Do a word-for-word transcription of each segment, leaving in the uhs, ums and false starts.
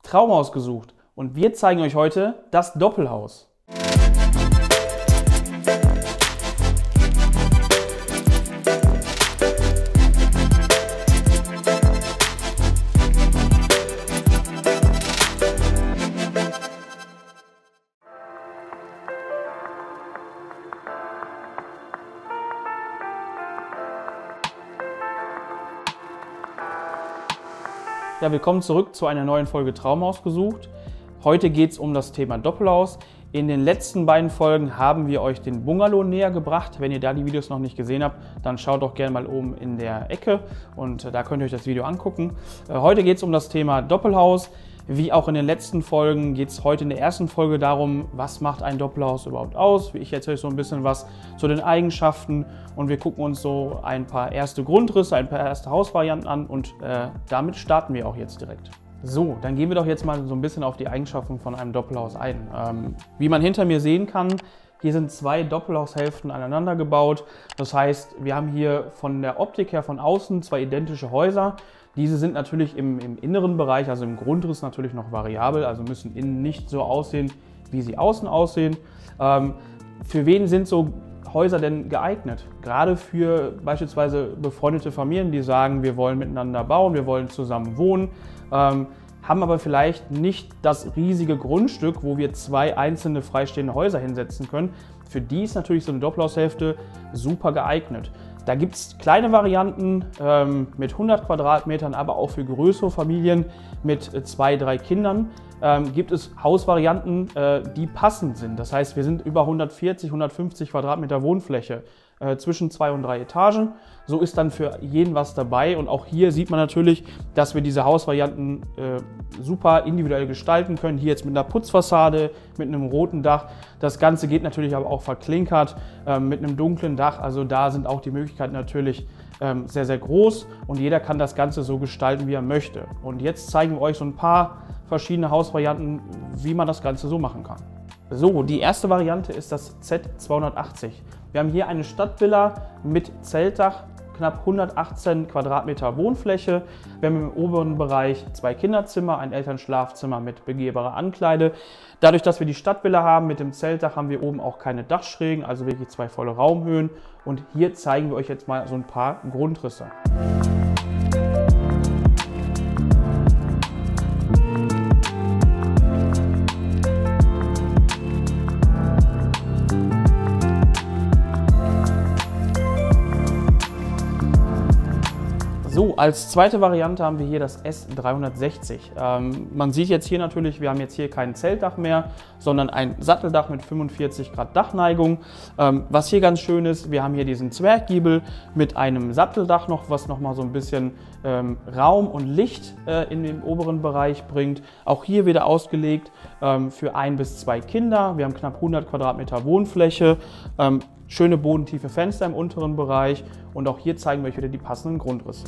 Traumhaus gesucht und wir zeigen euch heute das Doppelhaus. Ja, willkommen zurück zu einer neuen Folge Traumhaus gesucht. Heute geht es um das Thema Doppelhaus. In den letzten beiden Folgen haben wir euch den Bungalow näher gebracht. Wenn ihr da die Videos noch nicht gesehen habt, dann schaut doch gerne mal oben in der Ecke und da könnt ihr euch das Video angucken. Heute geht es um das Thema Doppelhaus. Wie auch in den letzten Folgen geht es heute in der ersten Folge darum, was macht ein Doppelhaus überhaupt aus. Ich erzähle euch so ein bisschen was zu den Eigenschaften und wir gucken uns so ein paar erste Grundrisse, ein paar erste Hausvarianten an und äh, damit starten wir auch jetzt direkt. So, dann gehen wir doch jetzt mal so ein bisschen auf die Eigenschaften von einem Doppelhaus ein. Ähm, wie man hinter mir sehen kann, hier sind zwei Doppelhaushälften aneinander gebaut. Das heißt, wir haben hier von der Optik her von außen zwei identische Häuser. Diese sind natürlich im, im inneren Bereich, also im Grundriss natürlich noch variabel, also müssen innen nicht so aussehen, wie sie außen aussehen. Ähm, für wen sind so Häuser denn geeignet? Gerade für beispielsweise befreundete Familien, die sagen, wir wollen miteinander bauen, wir wollen zusammen wohnen, ähm, haben aber vielleicht nicht das riesige Grundstück, wo wir zwei einzelne freistehende Häuser hinsetzen können. Für die ist natürlich so eine Doppelhaushälfte super geeignet. Da gibt es kleine Varianten ähm, mit hundert Quadratmetern, aber auch für größere Familien mit äh, zwei, drei Kindern ähm, gibt es Hausvarianten, äh, die passend sind. Das heißt, wir sind über hundertvierzig, hundertfünfzig Quadratmeter Wohnfläche äh, zwischen zwei und drei Etagen. So ist dann für jeden was dabei und auch hier sieht man natürlich, dass wir diese Hausvarianten äh, super individuell gestalten können. Hier jetzt mit einer Putzfassade, mit einem roten Dach. Das Ganze geht natürlich aber auch verklinkert äh, mit einem dunklen Dach. Also da sind auch die Möglichkeiten natürlich ähm, sehr, sehr groß und jeder kann das Ganze so gestalten, wie er möchte. Und jetzt zeigen wir euch so ein paar verschiedene Hausvarianten, wie man das Ganze so machen kann. So, die erste Variante ist das Z zweihundertachtzig. Wir haben hier eine Stadtvilla mit Zeltdach, knapp hundertachtzehn Quadratmeter Wohnfläche. Wir haben im oberen Bereich zwei Kinderzimmer, ein Elternschlafzimmer mit begehbarer Ankleide. Dadurch, dass wir die Stadtvilla haben mit dem Zeltdach, haben wir oben auch keine Dachschrägen, also wirklich zwei volle Raumhöhen. Und hier zeigen wir euch jetzt mal so ein paar Grundrisse. So, als zweite Variante haben wir hier das S dreihundertsechzig. Ähm, man sieht jetzt hier natürlich, wir haben jetzt hier kein Zeltdach mehr, sondern ein Satteldach mit fünfundvierzig Grad Dachneigung. Ähm, was hier ganz schön ist, wir haben hier diesen Zwerggiebel mit einem Satteldach noch, was nochmal so ein bisschen ähm, Raum und Licht äh, in den oberen Bereich bringt. Auch hier wieder ausgelegt ähm, für ein bis zwei Kinder. Wir haben knapp hundert Quadratmeter Wohnfläche. Ähm, Schöne bodentiefe Fenster im unteren Bereich und auch hier zeigen wir euch wieder die passenden Grundrisse.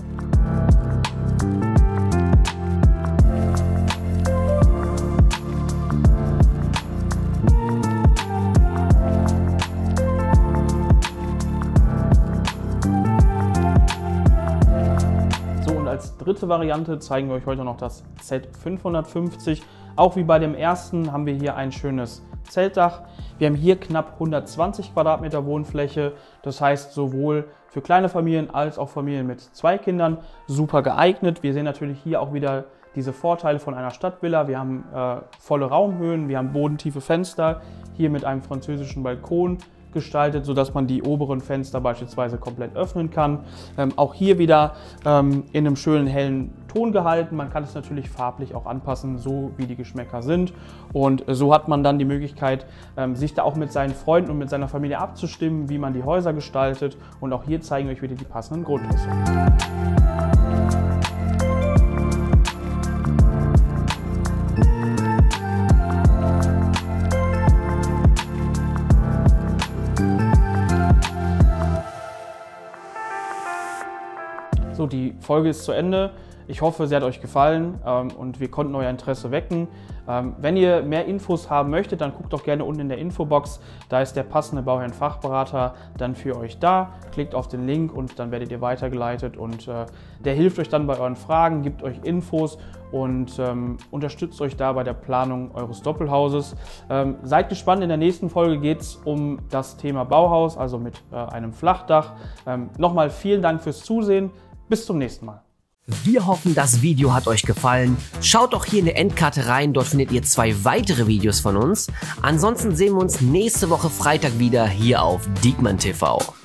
So, und als dritte Variante zeigen wir euch heute noch das Z fünfhundertfünfzig. Auch wie bei dem ersten haben wir hier ein schönes Zeltdach. Wir haben hier knapp hundertzwanzig Quadratmeter Wohnfläche, das heißt sowohl für kleine Familien als auch Familien mit zwei Kindern super geeignet. Wir sehen natürlich hier auch wieder diese Vorteile von einer Stadtvilla. Wir haben äh, volle Raumhöhen, wir haben bodentiefe Fenster, hier mit einem französischen Balkon gestaltet, sodass man die oberen Fenster beispielsweise komplett öffnen kann. Ähm, auch hier wieder ähm, in einem schönen hellen Ton gehalten. Man kann es natürlich farblich auch anpassen, so wie die Geschmäcker sind. Und so hat man dann die Möglichkeit, ähm, sich da auch mit seinen Freunden und mit seiner Familie abzustimmen, wie man die Häuser gestaltet. Und auch hier zeigen wir euch wieder die passenden Grundrisse. So, die Folge ist zu Ende. Ich hoffe, sie hat euch gefallen ähm, und wir konnten euer Interesse wecken. Ähm, wenn ihr mehr Infos haben möchtet, dann guckt doch gerne unten in der Infobox. Da ist der passende Bauherrn-Fachberater dann für euch da. Klickt auf den Link und dann werdet ihr weitergeleitet und äh, der hilft euch dann bei euren Fragen, gibt euch Infos und ähm, unterstützt euch da bei der Planung eures Doppelhauses. Ähm, seid gespannt, in der nächsten Folge geht es um das Thema Bauhaus, also mit äh, einem Flachdach. Ähm, Nochmal vielen Dank fürs Zusehen. Bis zum nächsten Mal. Wir hoffen, das Video hat euch gefallen. Schaut doch hier in der Endkarte rein, dort findet ihr zwei weitere Videos von uns. Ansonsten sehen wir uns nächste Woche Freitag wieder hier auf Diekmann T V.